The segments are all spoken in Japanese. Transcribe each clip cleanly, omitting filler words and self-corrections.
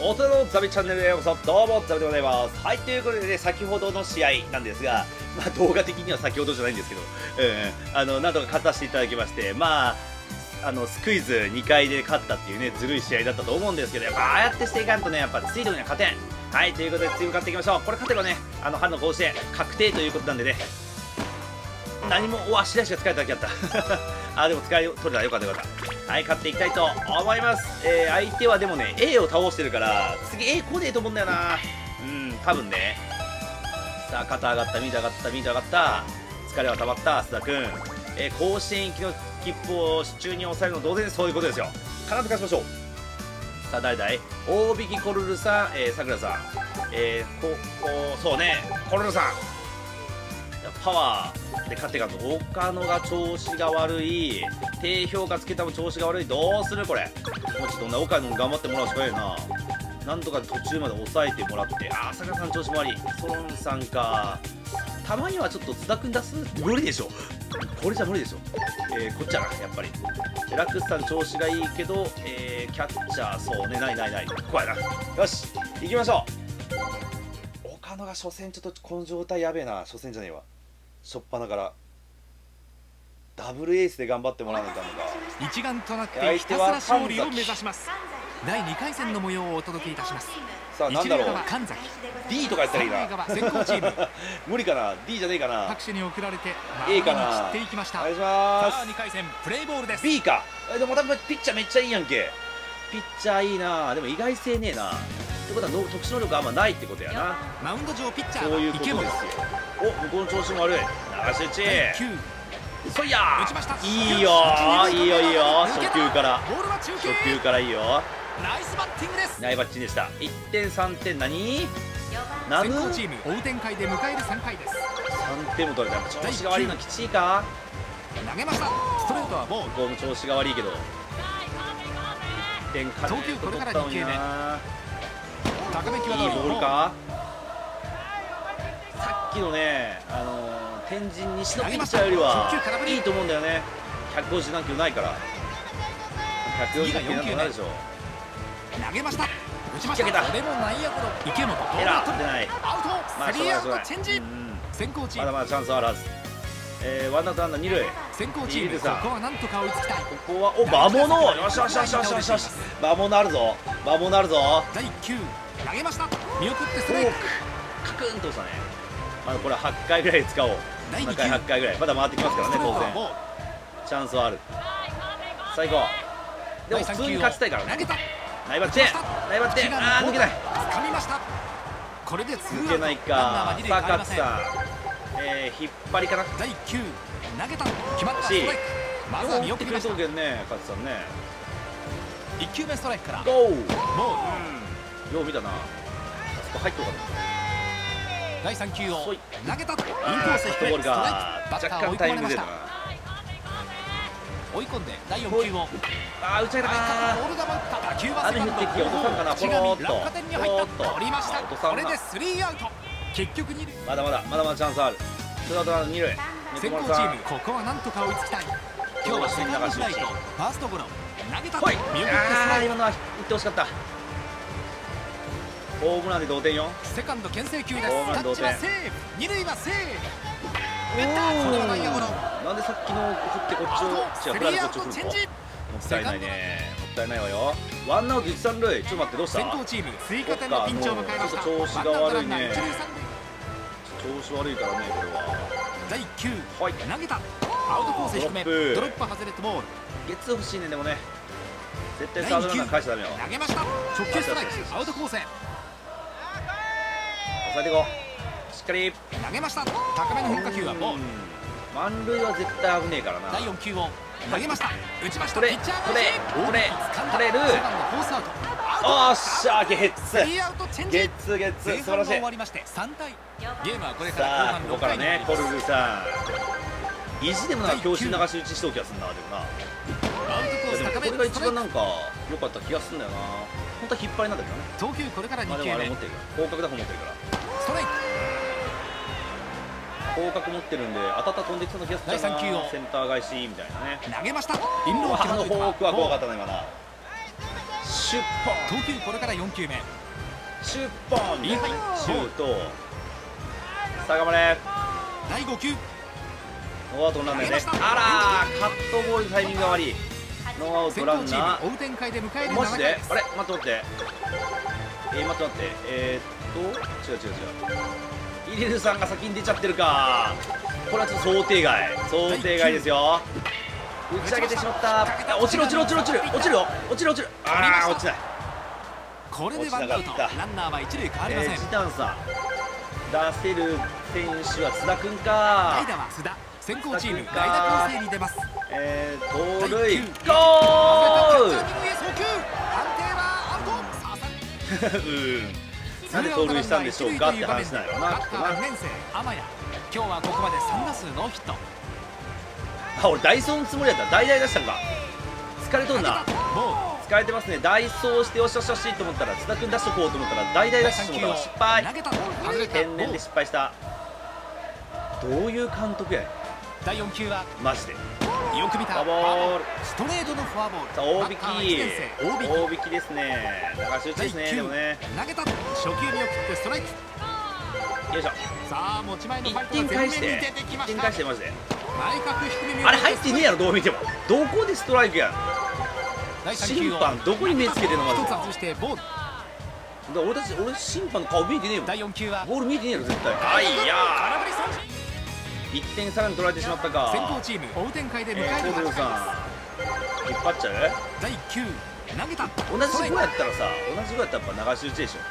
大人のザビチャンネルへようこそ。どうもザビでございます。はい、ということでね、先ほどの試合なんですが、まあ動画的には先ほどじゃないんですけど、なんとか勝たせていただきまして、まあスクイズ2回で勝ったっていうね、ずるい試合だったと思うんですけど、やっぱああやってしていかんとね、やっぱツイードには勝てん。はい、ということで次向かっていきましょう。これ勝てばね、春の甲子園確定ということなんでね、何も、試合しか使えただけやったでも使い取れたらよかったよかった。はい、勝っていきたいと思います。相手はでもね A を倒してるから次 A 来ねえと思うんだよな。多分ね。さあ、肩上がった、ミート上がった、ミート上がった、疲れは溜まった須田君、甲子園行きの切符を手中に抑えるの同然そういうことですよ。必ず勝ちましょう。さあ、誰だい、大引コルルさん、さくらさん、そうね、コルルさんパワーで勝っていかんと。岡野が調子が悪い、低評価つけたも調子が悪い。どうするこれ。もうちょっと岡野に頑張ってもらうしかないな。なんとか途中まで抑えてもらって。朝倉さん調子も悪い。ソロンさんか。たまにはちょっと津田君出す無理でしょ。これじゃ無理でしょ。こっちやな、やっぱり。ラクスさん調子がいいけど、キャッチャー、そうね、ない。ここやな。よし、行きましょう。岡野が初戦ちょっとこの状態やべえな。初戦じゃねえわ。初っ端からダブルエースで頑張ってもらわないかんのか。 一丸となってひたすら勝利を目指します。第2回戦の模様をお届けいたします。 さあ、なんだろう、 D とかやったらいいな。 先行チーム無理かな。 D じゃねえかな。 拍手に送られて A かな。 散っていきました。 お願いします。 さあ、2回戦プレイボールです。 B か。でも多分ピッチャーめっちゃいいやんけ。ピッチャーいいな。でも意外性ねえな。ってことは特殊能力あんまないってことやな。 マウンド上ピッチャーそういうことですよ。お、向こうの調子も悪い。流し打ち。そいやー、いいよ初球からいいよ。 ナイスバッティングです。 ナイバッチでした。1点3点何ナム先行チーム追う展開で迎える3回です。 3点も取れた。調子が悪いのきちいか。 投げました。ストレートはボール。 ここも調子が悪いけど1点勝投球これから2球目。高め際いいボールか。さっきのね、天神西のピッチャーよりはいいと思うんだよね。150何キロないから140キロなんとなるでしょ。 投げました。打ちました。これも内野ゴロ。池本エラー出ない。 アウト。スリーアウトチェンジ。先行チームまだまだチャンスあるはず。ワンアウトランナー2塁。 先行チームここはなんとか追いつきたい。 ここは魔物。よし魔物あるぞ。第 1球投げました。見送ってストライク。 カクンとしたね。まだこれ8回ぐらい使おう。7回8回ぐらいまだ回ってきますからね。当然チャンスはある。最高。でも普通に勝ちたいからね。ナイバッチ抜けない。 掴みました。これで抜けないか。さあ勝さん、引っ張りかな。 第1球投げた。決まった。ストライク。まずは見送りました。 ね、勝さんね。 1球目ストライクからゴー。 ボール。 よう見たな。あそこ入ってよかった。 第3球を投げた。インコース低め。 ボールが若干タイムでたな。 追い込んで第4球を打ち上げたか。 ボール球打った打球は雨降ってきて落とさんかな。ポローっと落下点に入った。取りました。これでスリーアウト。結局2塁。 まだチャンスある。ツーアウト2塁。 先行チームここはなんとか追いつきたい。今日はセカンドフライとファーストゴロ。投げた。見送ってスライド。 今のは打ってほしかった。ホームランで同点よ。 セカンド牽制球です。タッチはセーフ。二塁はセーフ。これは内野ゴロ。 なんでさっきの振ってこっちを振られてこっちを振るの。もったいないね。もったいないわよ。ワンアウト1、3塁。ちょっと待って、どうした。 先行チーム追加点のピンチを迎えました。 調子が悪いね。調子悪いからね、これは。 第1球投げた。アウトコース低め。ドロップ外れてボール。 ゲッツー欲しいね。でもね、絶対サードランナー返しちゃダメよ。 投げました。直球ストライク。アウトコースへ抑えていこう。しっかり投げました。高めの変化球はボール。 満塁は絶対危ねえからな。 第4球を投げました。打ちました。 取れる。おっしゃ、ゲッツ素晴らしい。 終わりまして3対。ゲームはこれからさあ、ここからね、コルルさん意地でもな強襲流し打ちしとう気がするな。でもな、これが一番なんか良かった気がするんだよな。本当は引っ張りなんだけどね。 投球これから2球目。 でもあれ持ってるから、広角だと思ってるから。 ストライク。 広角持ってるんで当たったら飛んできそうな気がするな。 第3球をセンター返しみたいなね。 投げました。インローのフォークは怖かったな今な。シシュッポン投球これから4球目。 シュッポンインハイシュート。さあ頑張れ。 第5球。 ノーアウトなんだよね。あらー、カットボールタイミングが悪い。ノーアウト先行チランナーム追う展開で迎えるーマジ 7回です。 であれ待って待って、待って待って違うイレルさんが先に出ちゃってるか。これはちょっと想定外ですよ。打ち上げてしまった。落ちるよ。ああ落ちない。 これでワンアウト。 落ちなかったランナーは一塁変わりません。 ジタンさん出せる選手は津田君か。 代打は須田。先行チーム代打攻勢に出ます。 盗塁ゴール。 外れたピッチャー二塁へ送球。判定はアウト。さあさなんで盗塁したんでしょうかって話なんやろな。 バッターは2年生天谷。今日はここまで3打数ノーヒット。 あ、俺ダイソーのつもりやった。代打出したんか。疲れとんな。 ボ疲れてますね。ダイソーしてよしと思ったら津田君出しとこうと思ったら代打出してもらった失敗。 投げた。外れた。 天然で失敗した。どういう監督やねん第4球はマジで。 よく見た。 フォアボール。 ストレートのフォアボール。 さあ大バッターは一年生大引きですね。流し打ちですね。でもね。 投げた。初球見送ってストライク。 よいしょ。 さあ持ち前のファイ 1 トが前面に点返して出てきま 1点した。 返してマジで。 内角低め見あれ入ってねえやろどう見ても。どこでストライクやん。 第3球を審判どこに目つけてんのマジで。 一つ外してボール。 俺審判の顔見えてねえもん。 第4球はボール見えてねえやろ絶対。あいや空振り三振。 ー1点さらに取られてしまったか。 先行チーム追う展開で迎える8回です。 コードルさん引っ張っちゃう。 第1球投げた。 同じ5やったらさ、同じ5やったらやっぱ流し打ちでしょ。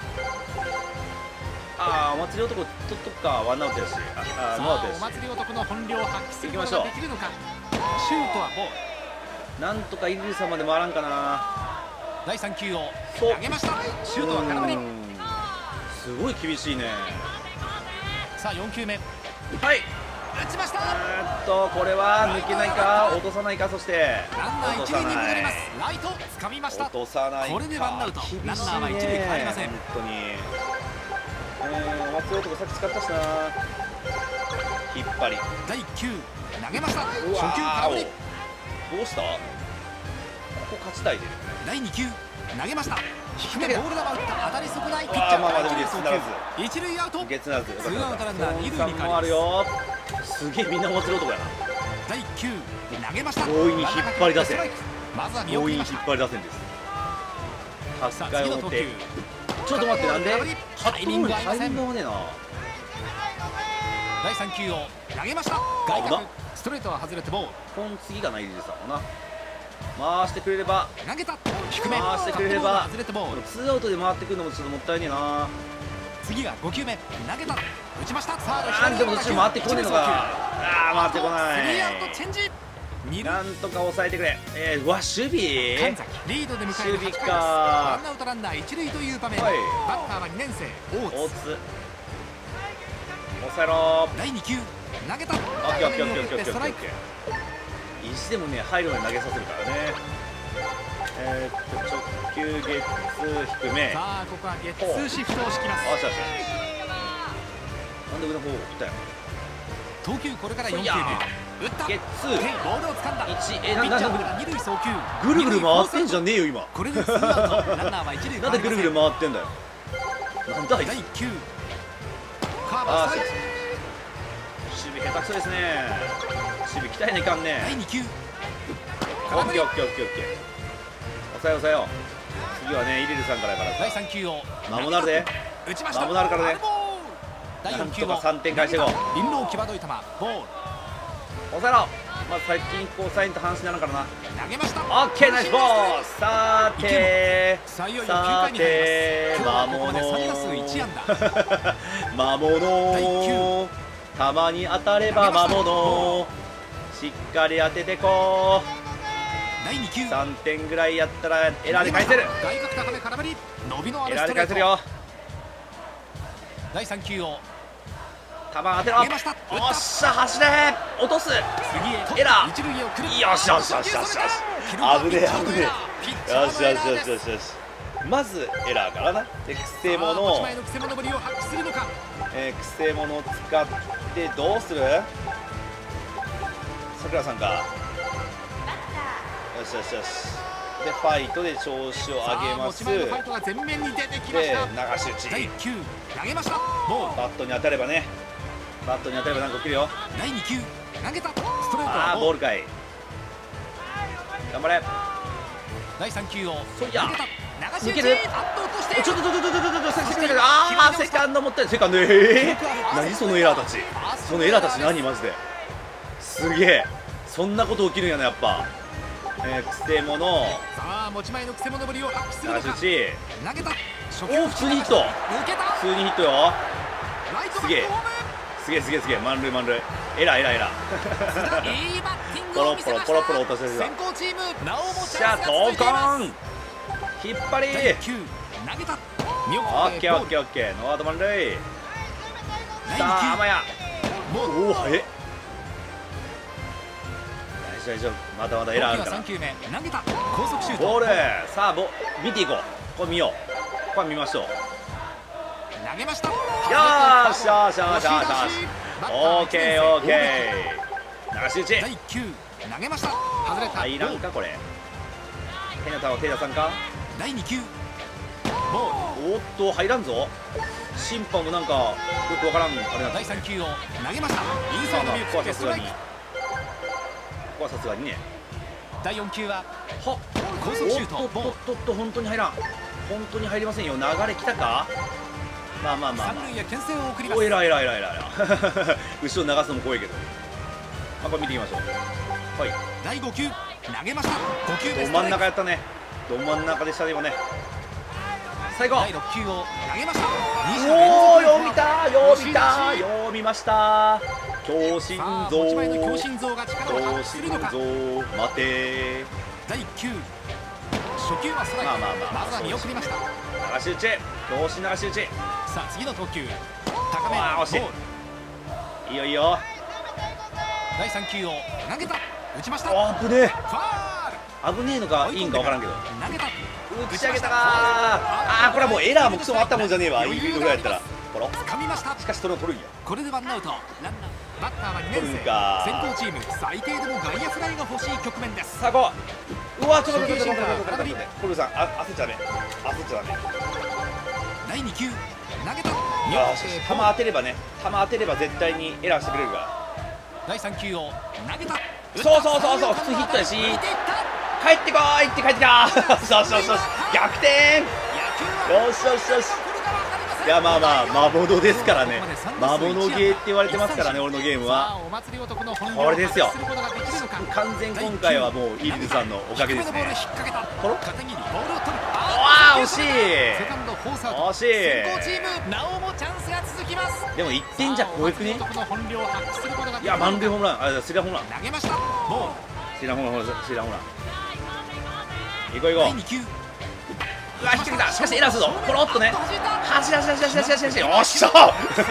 ああ、お祭り男取っとくか。ワンアウトやし。 さノーアウトあおやし。 祭り男の本領を発揮すること行きましょうができるのか。シュートはボール。 なんとかイリルさんまで回らんかな。 第3球をそう投げました。シュートは空振り。 すごい厳しいね。 さあ4球目はい。 打ちました。 これは抜けないか、落とさないか。そしてランナー一塁に戻ります。ライト掴みました。 落とさないか。 これでワンアウト。 厳しいね。 ランナーは一塁変わりません。 本当に。松尾とかさっき使ったしな。引っ張り。 第1球投げました。初うわー球空振り。 どうした？ここ勝ちたいで。 第2球投げました。低めボール球打った当たり損ないピッチャーあーまあまあでもいいです送球一塁アウト。 ゲッツならず。 ツーアウトランナー二塁にさん変わりますもあるよ。すげえみんなお祭り男やな。 第1球投げました。 強引に引っ張り出せ。 まずは見送強引に引っりました。 張り出せんです。 さあ 8回表。 次の投球。 ちょっと待って、なんでタイミング合いません。 タイミング合わねえな。 第3球を投げました。外角ストレートは外れてボール。 本次がないでさんもな。回してくれれば。 投げた。低め回してくれれば外れてボール。 ツーアウトで回ってくるのもちょっともったいねえな。 次が5球目投げた。打ちました。サードなんでもどっちも回ってこねえのか。ああ回ってこなスリーアウトい。 チェンジ。二塁なんとか抑えてくれ。うわ守備。 神崎リードで迎える8回です。 守備かワンアウトランナー一塁という場面。 はいバッターは2年生大津。 大津。抑えろ。 第2球投げた。 オッケーオッケーオッケーオッケーオッケーストライク。 意地でもね入る前に投げさせるからね。直球ゲッツー低め。 さあここはゲッツーシフトを敷きます。 よしよし。なんで上の方行ったよ。 投球これから4球目。 いや打った。 ゲッツーボールを掴んだ。 1 ピッチャーから二塁送球。 ぐるぐる回ってんじゃねえよ今。 これでツーアウト。ランナーは一塁。 なんでぐるぐる回ってんだよ。なんだあいつ。 第1球カーブああストライク。 守備下手くそですね。守備鍛えないかんね。 第2球オッケーオッケーオッケーオッケー。抑え抑えよう。次はねイリルさんからやから第さ。 3球を間もなるで。 打ちました。 間もなるからね。 第4球をなんとか3点返していこう。 輪浪際どい球ボール抑えろ。まず最近こうサインと阪神なのからな。 投げました。 オッケーナイスボール。さーてさあいよいよ9回に入ります。今日はここまで3打数1安打。 魔物たまに当たれば魔物しっかり当ててこ第2球う。3点ぐらいやったらエラーで返せる。 外角高め空振り伸びのあエラーるストレート。 で返せるよ。 第3球を球当てろ。 投げました。打ったおっしゃ走れ落とす。 次へエラー一塁へ送る。 よしよしよしよしよし。危ねえ危ねえ。よしよしよしよしよし。まずエラーからな。でくせ者持ち前のくせ者ぶりを発揮するのか。 くせ者を使ってどうする。さくらさんか。よしよしよし。 でファイトで調子を上げます。で流し打ち、 第9投げました。 バットに当たればね、バットに当たればなんか起きるよ。 第2球投げた。ストレートああボールかい。頑張れ。 第3球をそいや抜ける。ちょっとああセカンド持ってる。セカンド何そのエラーたち、そのエラーたち何マジで。すげえ、そんなこと起きるんやなやっぱ。くせ者。 さあ持ち前のくせ者ぶりを発揮するのか。 投げた。 おお普通にヒット。普通にヒットよ。すげえすげえ満塁エラーポロポロ落としてるわ。しゃトーコン引っ張り。オッケーノーアウト満塁。さあ甘や。おお早い。大丈夫まだまだエラーあるから。ボールさあ見ていこう。これ見よう。これ見ましょう。 投げました。 よーしオーケー流し打ち。 第9投げました。外れた。 入らんかこれ。変な球手出さんか。 第2球おっと入らんぞ。審判もなんかよくわからんあれなん第3球を投げました。インサイドミュークストライク。 ここはさすがにね。 第4球は高速シュート。おっと本当に入らん。本当に入りませんよ。流れ来たか。まあ三塁へ牽制を送ります。 おえら後ろ流すのも怖いけど。これ見ていきましょう。はい。 第5球投げました。5球目ど真ん中やったね。ど真ん中でしたね今ね。最後。 第6球を投げました。 おおよう見ました。強心臓。 持ち前の強心臓が力を発揮するのか。 待て。 第1球初球はストライク。まずは見送りました。 流し打ち。強心流し打ち。 さあ次の投球高め。 惜しい。いいよ。 第3球を投げた。打ちました。 危ねえ。 ファール。 危ねえのかいいんか分からんけど。 投げた。 打ち上げたか。これはもうエラーもクソもあったもんじゃねえわ。いいぐらいやったら。 掴みました。 しかしそれを取るんや。 これでワンアウト。ランナーバッターは2年生。先行チーム最低でも外野フライが欲しい局面です。 さあこう。うわちょっと待ってコルさん焦っちゃダメ。 第2球投げた。 球当てればね。球当てれば絶対にエラーしてくれるから。 第3球を投げた。 そう普通ヒットやし。帰ってこいって帰ってきた。逆転。よし。いや魔物ですからね。魔物ゲーって言われてますからね俺のゲームは。これですよ。完全今回はもうイリルさんのおかげですね。惜しい。でも1点じゃ怖くね。いや満塁ホームラン。スリランホームラン。スリランホームラン。行こう。うわ引っ掛けた。しかしエラーするぞ。ポロッとね。走よっしゃ。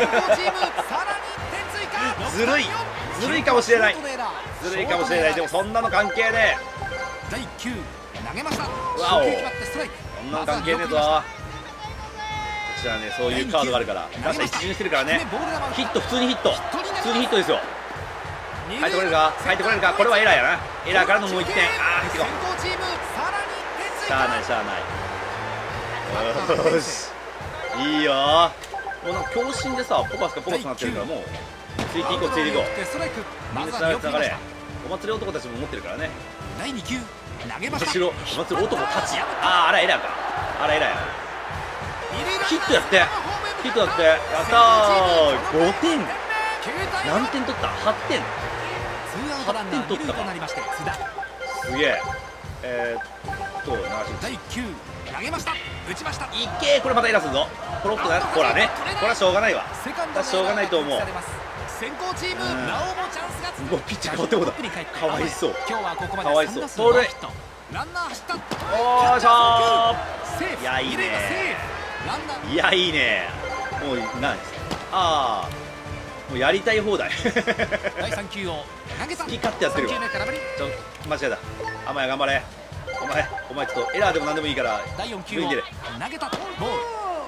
ずるいかもしれない。でもそんなの関係ねえ。 第1球投げました。 そんなの関係ねえぞ。こちらねそういうカードがあるから打者一巡してるからね。ヒット普通にヒットですよ。帰ってこれるか。これはエラーやな。エラーからのもう1点。入ってこう。しゃあない。よしいいよ。もうなんか強心でさポカスなってるからもうついていこう。みんなつながれ。お祭り男たちも持ってるからね。 第2球投げました。 お祭り男たち。あらエラーか。エラーやな。ヒットやってやったー。5点。何点取った。8点取ったか。すげえ。 第1球投げました。打ちました。 いけー。これまたエラーするぞ。ポロッとな。ほらねこれはしょうがないわ。しょうがないと思う。 先行チームなおもチャンスが続く。 もうピッチャー変わってもだ。かわいそう。 今日はここまでかわいそう。 盗塁。ランナー走った。 おーしょー。いやいいね。もう何ですか。もうやりたい放題。 第3球を投げた。 好き勝手やってるわ。間違いだ。甘や頑張れ。お前ちょっとエラーでも何でもいいから第4球を投げた。ボール。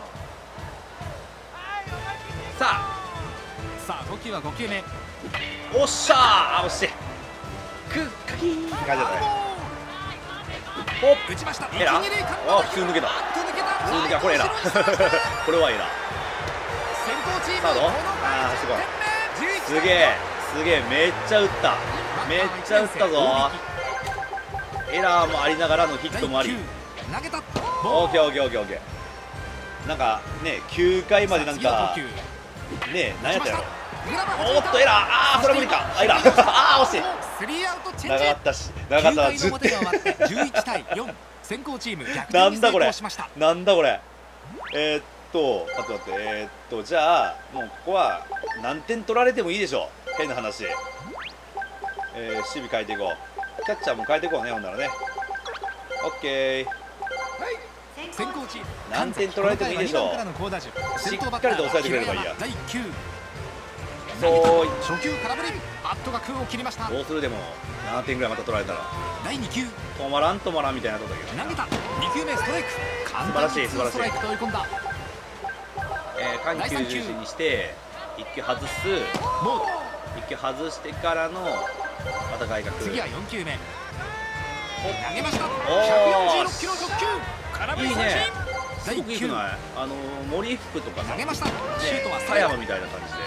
さあ投球は5球目。 おっしゃー。惜しい。クッキーって感じだったね。 おっ打ちました。 エラー、あ普通抜けた、普通抜けた、これエラーこれはエラー。サード、ああすごい、すげえすげえ、めっちゃ打った、めっちゃ打ったぞ。エラーもありながらのヒットもあり、オーケーオーケーオーケーオーケー。なんかね9回までなんかね何やったやろ。おっとエラー、ああこれ無理か、エラーああ惜しい、長かったし長かったな、10点 11対4、先行チーム逆転なんだこれに成功しました。 なんだこれ。待って待って、じゃあもうここは何点取られてもいいでしょう、変な話。守備変えていこう、キャッチャーも変えていこうね、ほんならね。オッケー、 先行チーム何点取られてもいいでしょう、しっかりと抑えてくれればいいや。 第9、 そう初球空振り、バットが空を切りました。 どうするでも7点ぐらいまた取られたら第2球止まらん止まらんみたいなとこだけど、 投げた、2球目ストライク、簡素晴らしい単にツーストライクと追い込んだ。 緩急重視にして1球外す、 ボール、 1球外してからのまた外角、 次は4球目投げました。 お 146キロ直球、空振り三振。 いいね、す第ごくいいく 9、 ない？森福とかさ、 投げました。シュートはスト佐ライク。 山みたいな感じで、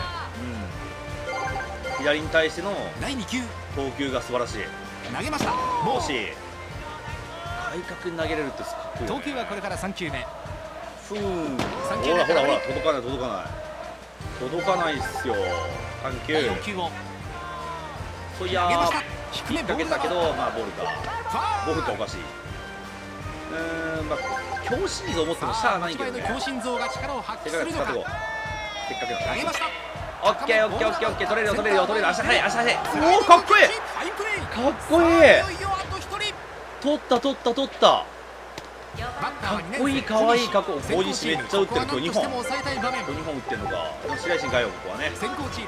左に対しての第2球投球が素晴らしい。 投げました。もうもし外角に投げれるってかっこいいよね。 投球はこれから3球目。 ふーん、 三球目ほらほらほら、 空振届かない届かない届かないっすよ、緩急。 第4球をそいやー投げました。低め引っ掛けたけど、まあボールか、ボールかおかしい。まあ強心臓を持ってもしゃあないけどね。 強心臓が力を発揮せっかくするのか。 使ってこう、せっかくだ投げました。 オッケーオッケーオッケーオッケー、取れるよ取れるよ取れるよ、足速い足速い、おおかっこいい、 ファインプレー。 かっこいい、 いよいよあと1人。 取った取った取った、 バッターは2年生かっこいいかわいいかっこいい、大西めっちゃ打ってる、今日2本、 ここは何としても抑えたい場面。 2本打ってんのか、白石に変えよう、ここはね。 先行チーム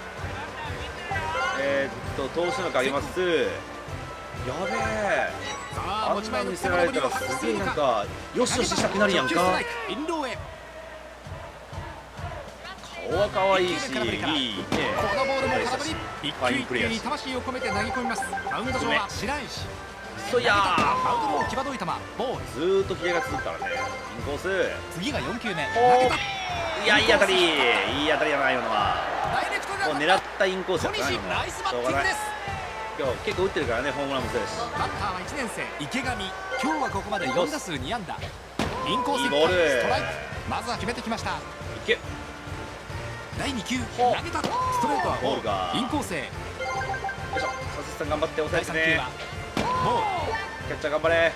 投手の上げます、やべえ、 さああんな見せられたらすげえなんかよしよししたくなるやんか。 インローへ。 顔は可愛いし、いいね、 このボールも空振り。一球一球に魂を込めて投げ込みます。マウンド上は白石。 そいやー、 アウトロー際どい球、ボール。 ずーっとキレが続くからね、インコース、 次が4球目。 おー投げた。 いやいい当たり、いい当たりやないよな、 ダイレクトでもう狙ったインコースやったな、 小西今ナイスバしょうがない、 ッティングです。 今日結構打ってるからね、ホームランもそうやし、 バッターは1年生池上。今日はここまで4打数2安打。インコースいいボールストライク。まずは決めてきました。 いけ、 第2球ほ投げた。ストレートはボールか、 インコースへ。 よいしょ、佐々木さん頑張って抑第3球えてねは、ボール。 キャッチャー頑張れ、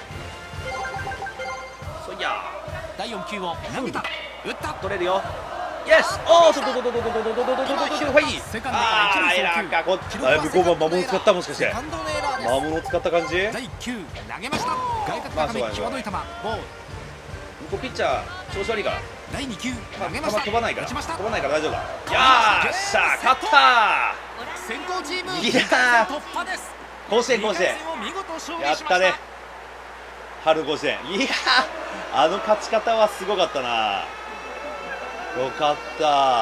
そいや第4球を投げた。打った。 取れるよ、イエス、おお、どどどどどどどどどどどどどど、ファイ、 セカンドから一あー、エ塁送球。 ラーか、こっだいぶ5番魔物使った、もしかしてセカンドのエラーです。 魔物使った感じ、 第1球投げました。外角高め際どい球、ボール。 向こうピッチャー調子悪いから、 第2球まあ、球投げました。 飛ばないから、 打ちました。 飛ばないから大丈夫だ。やーっしゃー、勝った先行チームいやー突破です。 ー、甲子園甲子園、 2回戦を見事勝利しました。 やったね、春甲子園、いやー、勝ち方はすごかったな、よかった、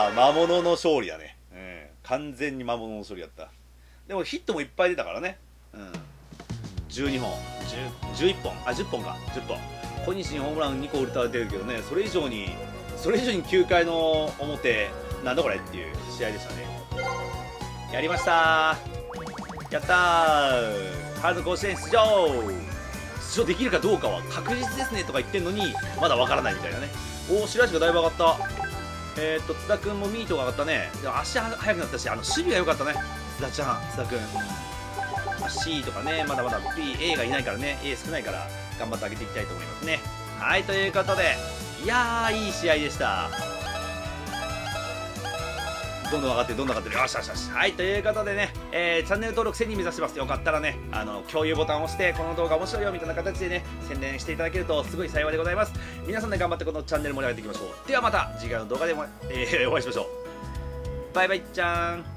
魔物の勝利だね、完全に魔物の勝利だった。でもヒットもいっぱい出たからね、12本、11本、あ、10本か、10本、小西にホームラン2個打たれてるけどね、それ以上に9回の表、なんだこれっていう試合でしたね。やりましたー、やったー、春の甲子園出場できるかどうかは確実ですねとか言ってんのに、まだわからないみたいなね。おお、白石がだいぶ上がった。津田君もミートが上がったね。でも足速くなったし、守備が良かったね、津田ちゃん、津田君。C とかね、まだまだ A がいないからね、A 少ないから頑張ってあげていきたいと思いますね。はい、ということで、いやー、いい試合でした。どんどん上がってる、どんどん上がってる、よしよしよし。はい、ということでね、チャンネル登録1000人目指してます。よかったらね、共有ボタンを押して、この動画面白いよみたいな形でね、宣伝していただけるとすごい幸いでございます。皆さんで頑張ってこのチャンネル盛り上げていきましょう。ではまた次回の動画でも、お会いしましょう。バイバイちゃーん。